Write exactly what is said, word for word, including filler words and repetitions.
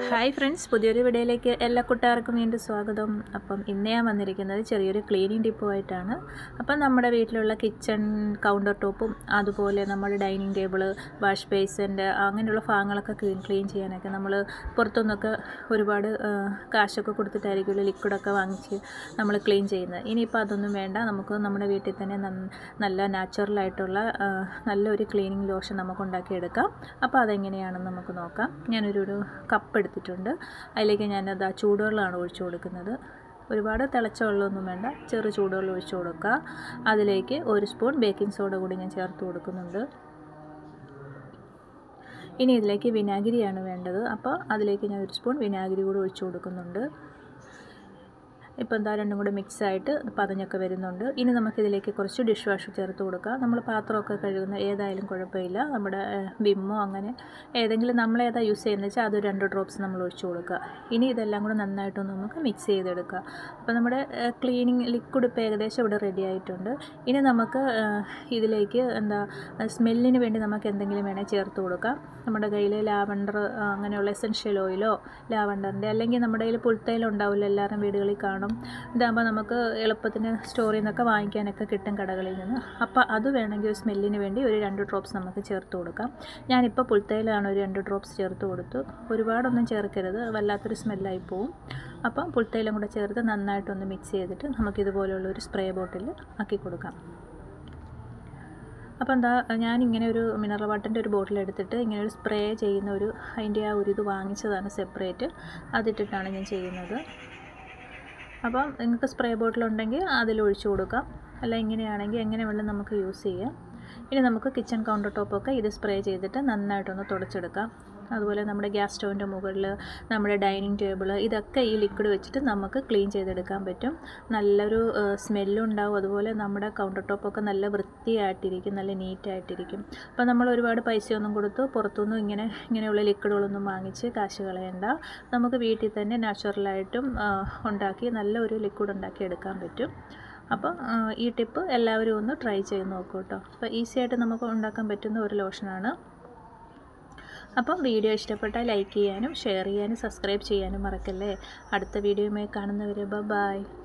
Hi friends, പുതിയൊരു വീഡിയോയിലേക്ക് എല്ലാ കൂട്ടുകാർക്കും വീണ്ടും സ്വാഗതം. അപ്പം ഇന്ന് ഞാൻ വന്നിരിക്കുന്നത് ചെറിയൊരു ക്ലീനിങ് ടിപ്പുമായിട്ടാണ്. അപ്പം നമ്മുടെ വീട്ടിലുള്ള കിച്ചൺ കൗണ്ടർ ടോപ്പും അതുപോലെ നമ്മുടെ ഡൈനിങ് ടേബിള്, വാഷ് ബേസിൻ്റെ അങ്ങനെയുള്ള ഭാഗങ്ങളൊക്കെ ക്ലീൻ ക്ലീൻ ചെയ്യാനൊക്കെ നമ്മൾ പുറത്തുനിന്നൊക്കെ ഒരുപാട് കാശൊക്കെ കൊടുത്തിട്ടായിരിക്കുമല്ലോ ലിക്വിഡൊക്കെ വാങ്ങിച്ച് നമ്മൾ ക്ലീൻ ചെയ്യുന്നത്. ഇനിയിപ്പോൾ അതൊന്നും വേണ്ട, നമുക്ക് നമ്മുടെ വീട്ടിൽ തന്നെ നല്ല നാച്ചുറലായിട്ടുള്ള നല്ലൊരു ക്ലീനിങ് ലോഷൻ നമുക്ക് ഉണ്ടാക്കിയെടുക്കാം. അപ്പോൾ അതെങ്ങനെയാണെന്ന് നമുക്ക് നോക്കാം. ഞാനൊരു ഒരു കപ്പ് എടുത്തിട്ടുണ്ട്. അതിലേക്ക് ഞാനത് ആ ചൂടുവെള്ളമാണ് ഒഴിച്ചു കൊടുക്കുന്നത്. ഒരുപാട് തിളച്ച വെള്ളമൊന്നും വേണ്ട, ചെറു ചൂടുവെള്ളം ഒഴിച്ചു കൊടുക്കുക. അതിലേക്ക് ഒരു സ്പൂൺ ബേക്കിംഗ് സോഡ കൂടി ഞാൻ ചേർത്ത് കൊടുക്കുന്നുണ്ട്. ഇനി ഇതിലേക്ക് വിനാഗിരിയാണ് വേണ്ടത്. അപ്പോൾ അതിലേക്ക് ഞാൻ ഒരു സ്പൂൺ വിനാഗിരി കൂടി ഒഴിച്ചു കൊടുക്കുന്നുണ്ട്. ഇപ്പോൾ എന്താ രണ്ടും കൂടെ മിക്സായിട്ട് പതഞ്ഞൊക്കെ വരുന്നുണ്ട്. ഇനി നമുക്കിതിലേക്ക് കുറച്ച് ഡിഷ് വാഷ് ചേർത്ത് കൊടുക്കാം. നമ്മൾ പാത്രമൊക്കെ കഴുകുന്ന ഏതായാലും കുഴപ്പമില്ല, നമ്മുടെ വിമ്മോ അങ്ങനെ ഏതെങ്കിലും നമ്മളേതാ യൂസ് ചെയ്യുന്നത് വെച്ചാൽ അത് രണ്ട് ഡ്രോപ്സ് നമ്മൾ ഒഴിച്ചു കൊടുക്കുക. ഇനി ഇതെല്ലാം കൂടെ നന്നായിട്ടൊന്ന് നമുക്ക് മിക്സ് ചെയ്തെടുക്കുക. അപ്പോൾ നമ്മുടെ ക്ലീനിങ് ലിക്വിഡ് ഇപ്പോൾ ഏകദേശം ഇവിടെ റെഡി ആയിട്ടുണ്ട്. ഇനി നമുക്ക് ഇതിലേക്ക് എന്താ സ്മെല്ലിന് വേണ്ടി നമുക്ക് എന്തെങ്കിലും വേണേൽ ചേർത്ത് കൊടുക്കാം. നമ്മുടെ കയ്യിൽ ലാവണ്ടർ അങ്ങനെയുള്ള എസൻഷ്യൽ ഓയിലോ ലാവണ്ടറിൻ്റെ, അല്ലെങ്കിൽ നമ്മുടെ കയ്യിൽ പുൽത്തൈലം ഉണ്ടാവില്ല, എല്ലാവരും വീടുകളിൽ കാണും. ഇതാകുമ്പോൾ നമുക്ക് എളുപ്പത്തിന് സ്റ്റോറിൽ നിന്നൊക്കെ വാങ്ങിക്കാനൊക്കെ കിട്ടും കടകളിൽ നിന്ന്. അപ്പോൾ അത് വേണമെങ്കിൽ ഒരു സ്മെല്ലിന് വേണ്ടി ഒരു രണ്ട് ഡ്രോപ്സ് നമുക്ക് ചേർത്ത് കൊടുക്കാം. ഞാനിപ്പോൾ പുൽത്തൈലാണ് ഒരു രണ്ട് ഡ്രോപ്സ് ചേർത്ത് കൊടുത്തു. ഒരുപാടൊന്നും ചേർക്കരുത്, വല്ലാത്തൊരു സ്മെല്ലായി പോവും. അപ്പം പുൽത്തൈലം കൂടെ ചേർത്ത് നന്നായിട്ടൊന്ന് മിക്സ് ചെയ്തിട്ട് നമുക്കിതുപോലെയുള്ള ഒരു സ്പ്രേ ബോട്ടിൽ ആക്കി കൊടുക്കാം. അപ്പോൾ എന്താ ഞാനിങ്ങനെ ഒരു മിനറൽ വാട്ടറിൻ്റെ ഒരു ബോട്ടിൽ എടുത്തിട്ട് ഇങ്ങനെ ഒരു സ്പ്രേ ചെയ്യുന്ന ഒരു അതിൻ്റെ ആ ഒരു ഇത് വാങ്ങിച്ചതാണ് സെപ്പറേറ്റ്. അതിട്ടിട്ടാണ് ഞാൻ ചെയ്യുന്നത്. അപ്പം നിങ്ങൾക്ക് സ്പ്രേ ബോട്ടിലുണ്ടെങ്കിൽ അതിലൊഴിച്ച് കൊടുക്കാം, അല്ല ഇങ്ങനെയാണെങ്കിൽ എങ്ങനെ വേണം നമുക്ക് യൂസ് ചെയ്യാം. ഇനി നമുക്ക് കിച്ചൺ കൗണ്ടർ ടോപ്പൊക്കെ ഇത് സ്പ്രേ ചെയ്തിട്ട് നന്നായിട്ടൊന്ന് തുടച്ചെടുക്കാം. അതുപോലെ നമ്മുടെ ഗ്യാസ് സ്റ്റൗവിൻ്റെ മുകളിൽ, നമ്മുടെ ഡൈനിങ് ടേബിൾ, ഇതൊക്കെ ഈ ലിക്വിഡ് വെച്ചിട്ട് നമുക്ക് ക്ലീൻ ചെയ്തെടുക്കാൻ പറ്റും. നല്ലൊരു സ്മെല്ലും ഉണ്ടാവും. അതുപോലെ നമ്മുടെ കൗണ്ടർ ടോപ്പൊക്കെ നല്ല വൃത്തിയായിട്ടിരിക്കും, നല്ല നീറ്റായിട്ടിരിക്കും. അപ്പോൾ നമ്മൾ ഒരുപാട് പൈസയൊന്നും കൊടുത്ത് പുറത്തുനിന്നും ഇങ്ങനെ ഇങ്ങനെയുള്ള ലിക്വിഡുകളൊന്നും വാങ്ങിച്ച് കാശ് കളയണ്ട. നമുക്ക് വീട്ടിൽ തന്നെ നാച്ചുറലായിട്ടും ഉണ്ടാക്കി നല്ലൊരു ലിക്വിഡ് ഉണ്ടാക്കി എടുക്കാൻ പറ്റും. അപ്പോൾ ഈ ടിപ്പ് എല്ലാവരും ഒന്ന് ട്രൈ ചെയ്ത് നോക്കൂ കേട്ടോ. അപ്പോൾ ഈസി ആയിട്ട് നമുക്ക് ഉണ്ടാക്കാൻ പറ്റുന്ന ഒരു ലോഷനാണ്. അപ്പം വീഡിയോ ഇഷ്ടപ്പെട്ടാൽ ലൈക്ക് ചെയ്യാനും ഷെയർ ചെയ്യാനും സബ്സ്ക്രൈബ് ചെയ്യാനും മറക്കല്ലേ. അടുത്ത വീഡിയോയുമായി കാണുന്നവരെ ബൈ.